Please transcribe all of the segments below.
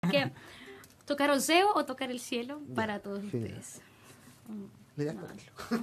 que tocar Oseo o tocar el cielo para todos ustedes. Le das tocarlo.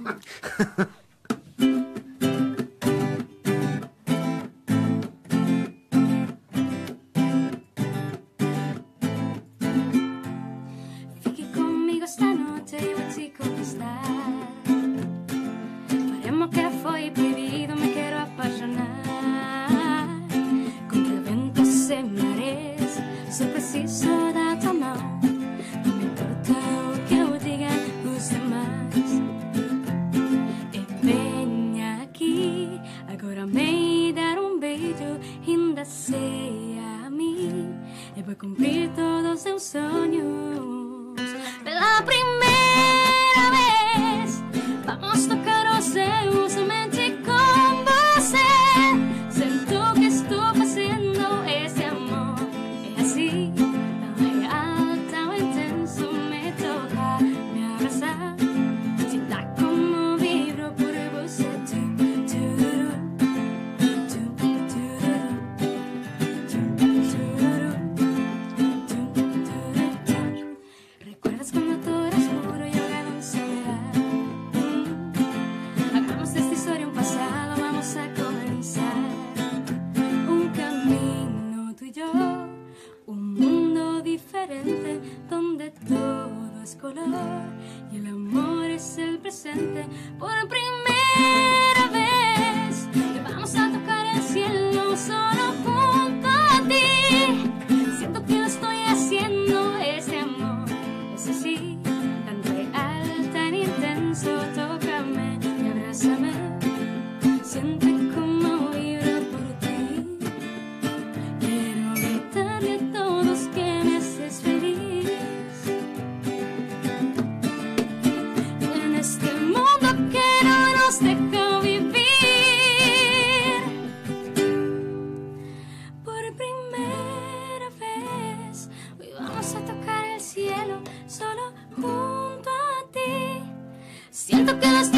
Fichi conmigo stanotte e vou conquistar. Faremo que foi proibido, me quero apaixonar. Contra ventos e marés, só preciso da tua mão. Não me importa o que eu diga os demais. E venha aqui, agora me dar um beijo. Ainda sei a mim, e vou cumprir todos os seus sonhos. Pela primeira vez, vamos tocar os céus somente com você. Sinto que estou fazendo esse amor. É assim, tão real, tão intenso. Me toca, me abraçar. Te dá como vibro por você. ¿Recuerdas cuando todo era oscuro y ahogado en soledad? Hagamos de esta historia un pasado, vamos a comenzar un camino tú y yo, un mundo diferente donde todo es color y el amor es el presente. Por primera vez te vamos a tocar el cielo solo junto a ti. Siento que lo estoy haciendo, ese amor es así, tan real, tan intenso. Tócame y abrázame, siente como vibro por ti. Quiero gritarle a todos que me haces feliz. En este mundo que no nos deja vivir. Por primera vez, hoy vamos a tocar el cielo solo junto a ti. Siento que las